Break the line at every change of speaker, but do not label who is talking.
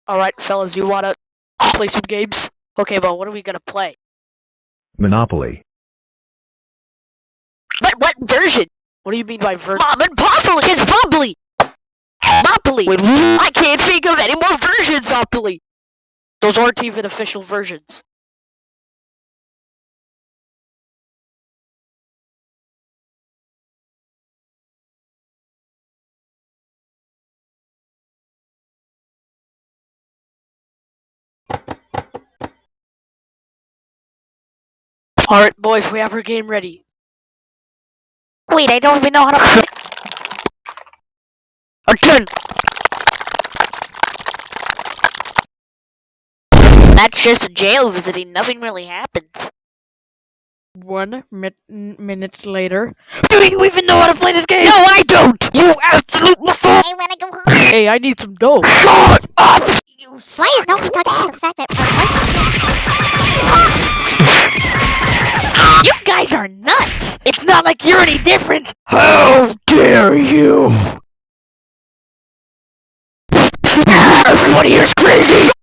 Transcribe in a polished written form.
Alright, fellas, you wanna play some games? Okay, well, what are we gonna play?
Monopoly.
What version? What do you mean by version? Mom and Poppily! It's Bubbly! Monopoly! Wait, I can't think of any more versions, Monopoly! Those aren't even official versions. Alright, boys, we have our game ready. Wait, I don't even know how to play. Again! That's just a jail visiting, nothing really happens.
1 minute later. Do you even know how to play this game?
No, I don't! You absolute fool!
I wanna go home.
Hey, I need some dough.
Shut up!
Why is nobody talking about the fact that
You guys are nuts! It's not like you're any different!
How dare you! Everybody here's crazy!